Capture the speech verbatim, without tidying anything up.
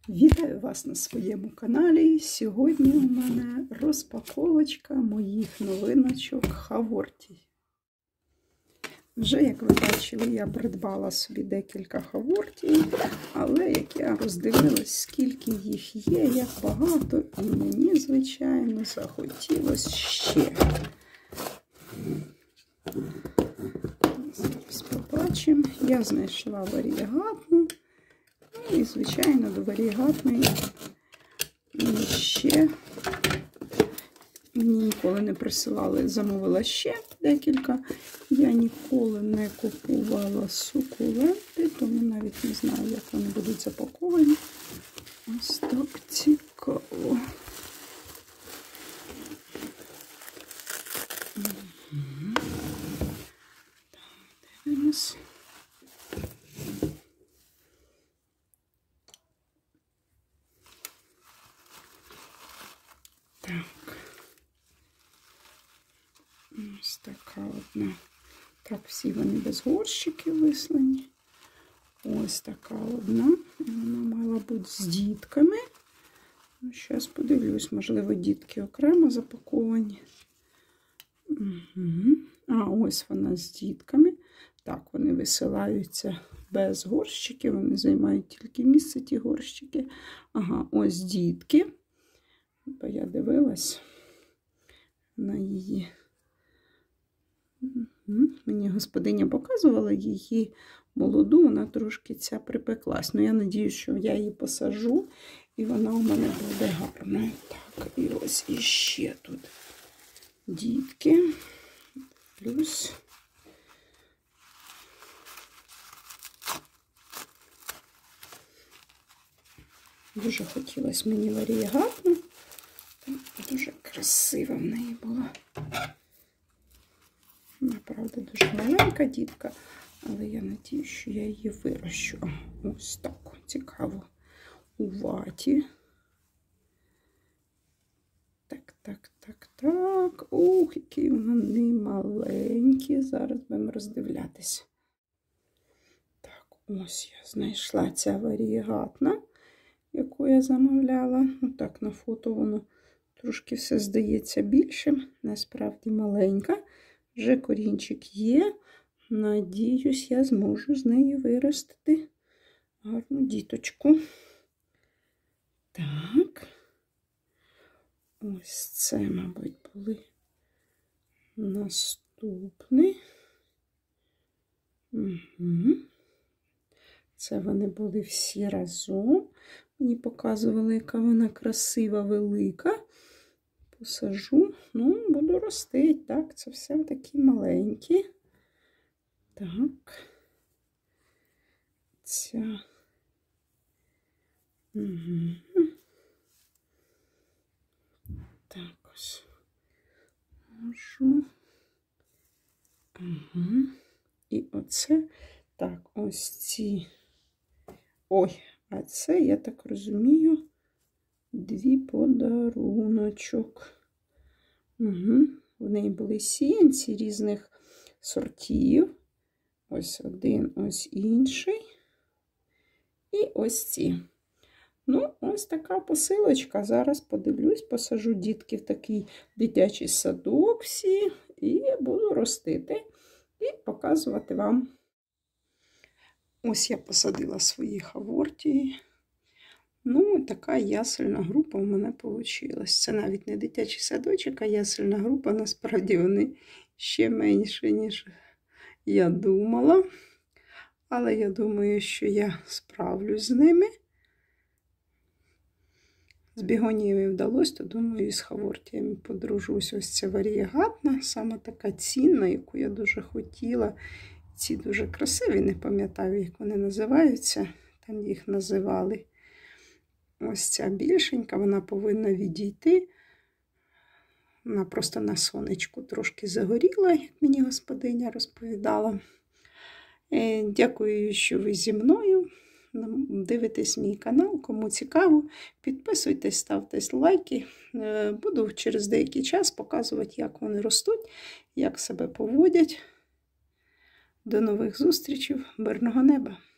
Вітаю вас на своєму каналі. Сьогодні у мене розпаковочка моїх новиночок Хаворті. Вже, як ви бачили, я придбала собі декілька Хаворті, але як я роздивилась, скільки їх є, як багато, і мені, звичайно, захотілося ще. Зараз побачимо. Я знайшла варієгатну. І, звичайно, до варієгатної ще мені ніколи не присилали, замовила ще декілька. Я ніколи не купувала сукуленти, тому навіть не знаю, як вони будуть запаковані. Ось так цікаво. Угу. Так, дивимось. Так, ось така одна. Так, всі вони без горщиків вислані. Ось така одна. Вона мала бути з дітками. Ну, зараз подивлюсь, можливо, дітки окремо запаковані. Угу. А, ось вона з дітками. Так, вони висилаються без горщиків. Вони займають тільки місце, ті горщики. Ага, ось дітки. Бо я дивилась на її. Мені господиня показувала її молоду, вона трошки ця припеклась. Ну, я надіюсь, що я її посажу, і вона у мене буде гарною. Так, і ось іще тут дітки. Плюс дуже хотілося мені варієгатну. Дуже красива в неї була. Вона, правда, дуже маленька дітка, але я надію, що я її вирощу. Ось так, цікаво. У ваті. Так, так, так, так. Ух, які вони маленькі. Зараз будемо роздивлятися. Так, ось я знайшла ця варієгатна, яку я замовляла. Ну так, на фото воно трошки все здається більшим. Насправді маленька. Вже корінчик є. Надіюсь, я зможу з неї виростити гарну діточку. Так. Ось це, мабуть, були наступні. Угу. Це вони були всі разом. Мені показували, яка вона красива, велика. Посажу, ну, буду ростити. Так, це все такі маленькі. Так. Ця. Угу. Так ось. Можу. Угу. І оце. Так, ось ці. Ой, а це, я так розумію, дві подаруночок. Угу. В неї були сіянці різних сортів. Ось один, ось інший. І ось ці. Ну, ось така посилочка. Зараз подивлюсь, посажу дітки в такий дитячий садок всі. І буду ростити і показувати вам. Ось я посадила свої Хаворті. Ну, така ясельна група в мене вийшла. Це навіть не дитячий садочок, а ясельна група. Насправді вони ще менше, ніж я думала. Але я думаю, що я справлюсь з ними. З бігоніями вдалося, то думаю, і з Хавортіями подружусь. Ось ця варієгатна, саме така цінна, яку я дуже хотіла. Ці дуже красиві, не пам'ятаю, як вони називаються. Там їх називали. Ось ця більшенька, вона повинна відійти. Вона просто на сонечку трошки загоріла, як мені господиня розповідала. Дякую, що ви зі мною. Дивитесь мій канал, кому цікаво. Підписуйтесь, ставте лайки. Буду через деякий час показувати, як вони ростуть, як себе поводять. До нових зустрічей, мирного неба!